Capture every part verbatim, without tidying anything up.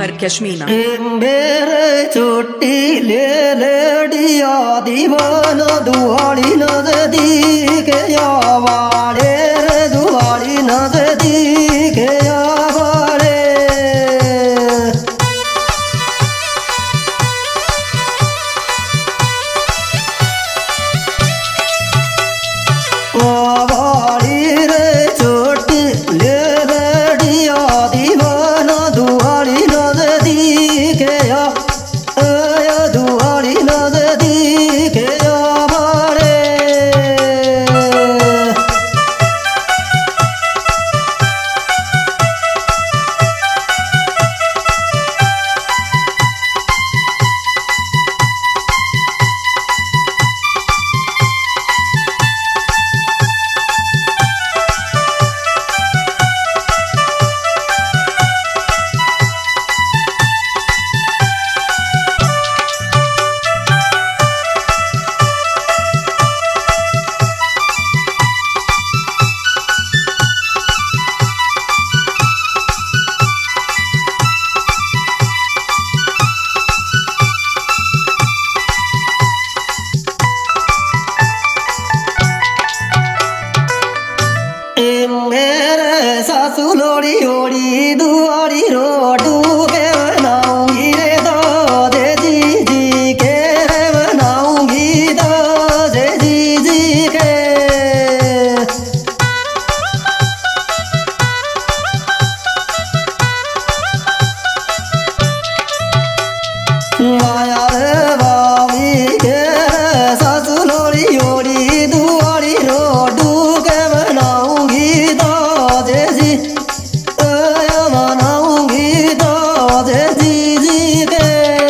हर कश्मीना मेरे छोटी ले लेडिया दीवाना दुआड़ी नजदीक आवाड़े दुआड़ी नजदीक आवाड़े आवाड़ी रे छोटी ले लेडिया दीवाना दुआड़ी नजदीक आ दुआड़ी नजदीक आवाड़े मेरे सासू लोड़ी ओड़ी दुआड़ी रोडू के बनाऊंगी रे दो दे जी जी के रे बनाऊंगी दो दे जी जी के माया रे बावी के सासू लोड़ी ओड़ी दुआड़ी रोडू के बनाऊंगी दो दे जी बनाऊंगी दो दे जी जी के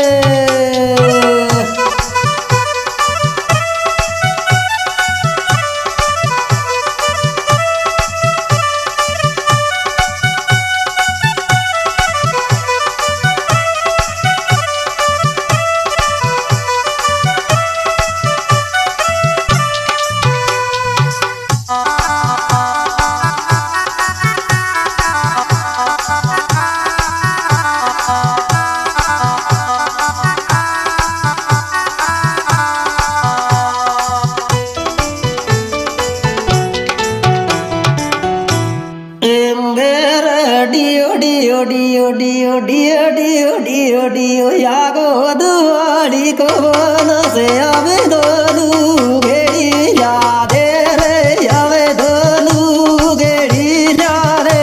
डियो डियो डियो डियो डियो डियो डियो डियो यागो दुआड़ी को बना से आवे दोलू गेड़ी यादे रे आवे दोलू गेड़ी यादे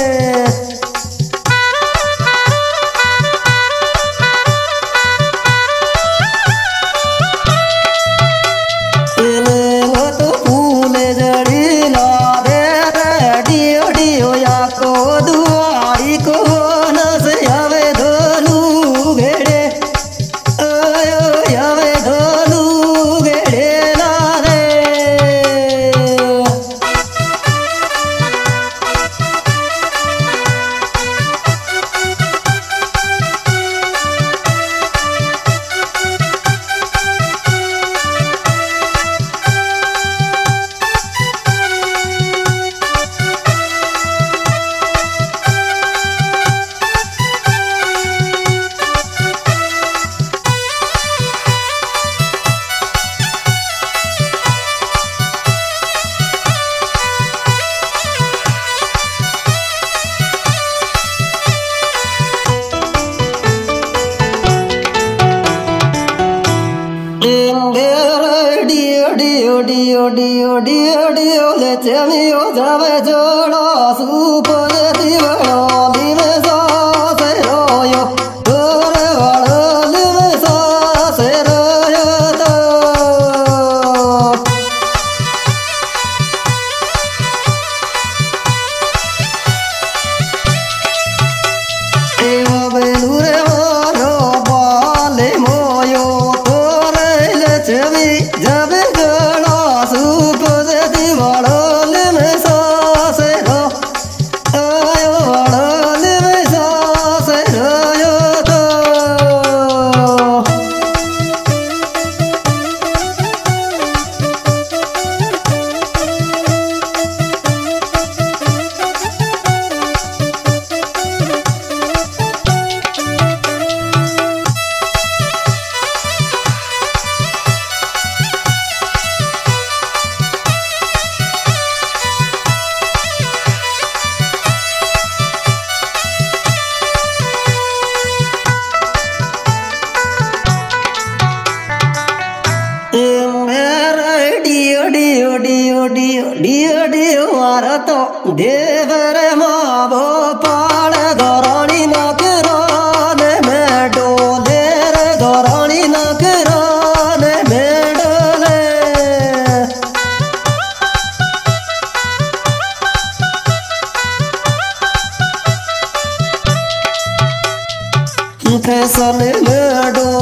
वो तो फूले जड़ी ला दे रे डियो डियो याको दुआड़ी को न से आवे धोलू घेड़े आयो आवे धोलू घेड़े ला रे डियो डियो डियो डियो डियो डियो ले चमियो जावे जोड़ो सुपर दीवानो दिवे सासे रोयो तोरे वालो दिवे सासे रोयो तो एवा बेलुरे वालो बाले मोयो तोरे ले चमी जावे जोड़ो सुपर दीवानो दिवे सासे रो आयो वालो देवर मावो पाड़ गोराणी न करान में डोले रे गोराणी न करान में डोले फैसल में डोले